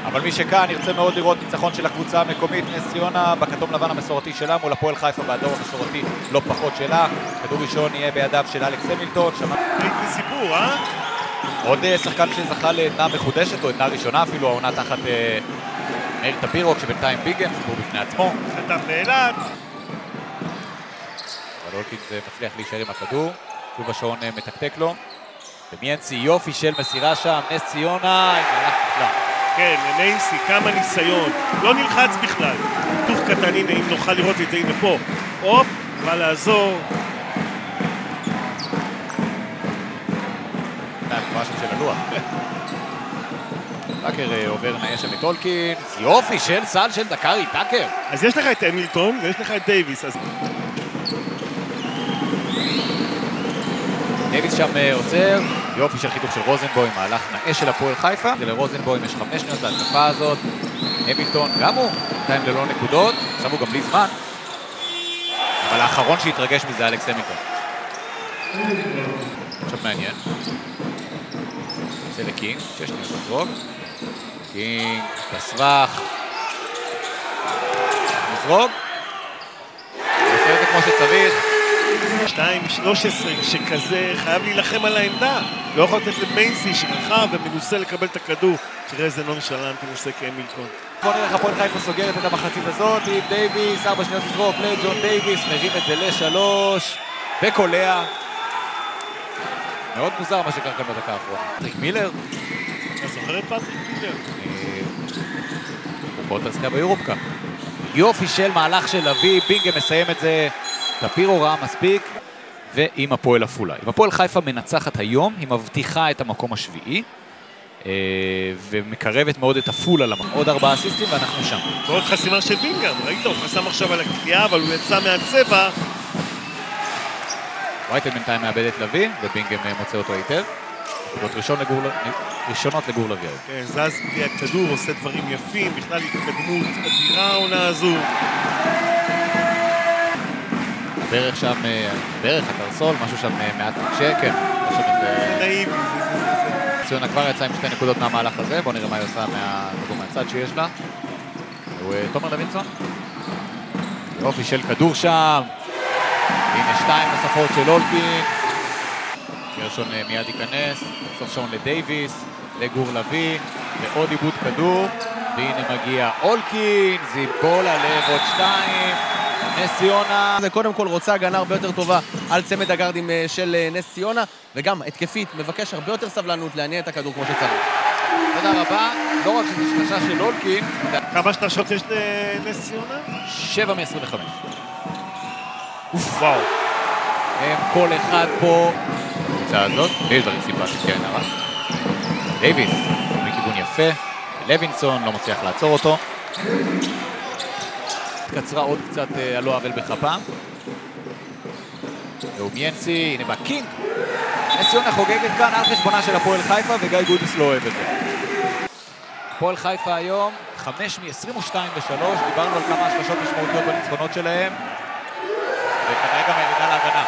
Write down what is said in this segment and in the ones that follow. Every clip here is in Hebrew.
אבל מי שכאן ירצה מאוד לראות ניצחון של הקבוצה המקומית נס ציונה בכתום לבן המסורתי שלה מול הפועל חיפה באדום המסורתי לא פחות שלה. כדור ראשון יהיה בידיו של אלכס המילטון. ראיתי סיפור, עוד שחקן שזכה לעדנה מחודשת או עדנה ראשונה אפילו, העונה תחת מאיר טפירו, כשבינתיים ביגם, סיפור בפני עצמו. חטף לאילת. אבל אולקין מצליח להישאר עם הכדור, שוב השעון מתקתק לו. ומיאנסי יופי של מסירה שם, נס ציונה, עם מהלך נפלא. כן, לניינסי, כמה ניסיון, לא נלחץ בכלל. תוך קטן, הנה, אם נוכל לראות את זה, הנה פה. הופ, בא לעזור. משהו של הלוח. טאקר עובר נהיה שם את אולקין, יופי של סל של דקארי, טאקר. אז יש לך את המילטון ויש לך את דייביס. דייביס שם עוצר, יופי של חיתוך של רוזנבוים, מהלך נאה של הפועל חיפה. לרוזנבוים יש 5 שניות להתקפה הזאת. המילטון גם הוא, בינתיים ללא נקודות, עכשיו הוא גם בלי זמן. אבל האחרון שהתרגש מזה אלכס המילטון. עכשיו מעניין. זה לקינג, 6 שניות לזרוק. קינג, בסרח. נזרוק. עושה את זה כמו שצריך. 2-13 שכזה חייב להילחם על העמדה. לא יכול לתת למיינסי שרחב ומנוסה לקבל את הכדור. תראה איזה נונשלנט הוא עושה כהמילטון. בוא נראה איך הפועל חיפה סוגרת את המחצית הזאת עם דייביס, 4 שניות לזרוק לג'ון דייביס, מרים את זה ל3 וקולע. מאוד מוזר מה שקרה כאן בדקה האחרונה. פטריק מילר. אתה זוכר את פטריק מילר? בוא תזכה ביורופקה. יופי של מהלך של לוי, בינגה מסיים את זה. טפירו ראה מספיק. ועם הפועל עפולה. אם הפועל חיפה מנצחת היום, היא מבטיחה את המקום השביעי. ומקרבת מאוד את עפולה למקום. עוד 4 אסיסטים ואנחנו שם. ועוד חסימה של בינגה. ראית, הוא חסם עכשיו על הקליעה, אבל הוא יצא מהצבע. רייטל בינתיים מאבד את לוי, ובינגם מוצא אותו היטב. נקודות ראשונות לגור לוי. כן, זז בלי הכדור, עושה דברים יפים, בכלל התקדמות אדירה העונה הזו. ברך שם, ברך, הקרסול, משהו שם מעט מקשה, כן. נאיבי. ציונה כבר יצא עם 2 נקודות מהמהלך הזה, בואו נראה מה היא עושה מהצד שיש לה. הוא תומר לוינסון. יופי של כדור שם. הנה 2 נוספות של אולקין. גרשון מיד ייכנס, סוף שעון לדייביס, לגור לוי, ועוד עיבוד כדור, והנה מגיע אולקין, זה עם גול הלב, עוד 2, נס ציונה. זה קודם כל רוצה הגנה הרבה יותר טובה על צמד הגארדים של נס ציונה, וגם התקפית מבקש הרבה יותר סבלנות להניע את הכדור כמו שצריך. תודה רבה, לא רק שזה שלושה של אולקין. כמה שלשות יש לנס ציונה? 7 מ-25. וואו. הם כל אחד פה בקבוצה הזאת, ויש דברים סימפטיים כן הרע. דייביס, מכיוון יפה, לוינסון לא מצליח לעצור אותו. קצרה עוד קצת על לא עוול בכפה. והוא מיאנסי, הנה בקינג. נס ציונה חוגגת כאן על חשבונה של הפועל חיפה, וגיא גודס לא אוהב את זה. הפועל חיפה היום, 5 מ-22 ו-3, דיברנו על כמה השלשות משמעותיות בניצחונות שלהם, וכנראה גם הירידה להגנה.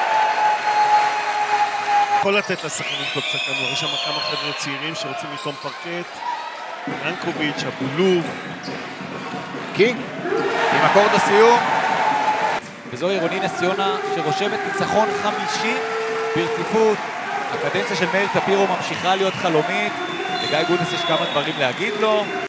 יכול לתת לשחקנים שלו קצת כדור, יש שם כמה חבר'ה צעירים שרוצים לטעום פרקט, ינקוביץ', אבולוב. קינג, עם אקורד הסיום. וזו עירוני נס ציונה שרושמת ניצחון 50 ברציפות. הקדנציה של מאיר טפירו ממשיכה להיות חלומית. לגיא גודס יש כמה דברים להגיד לו.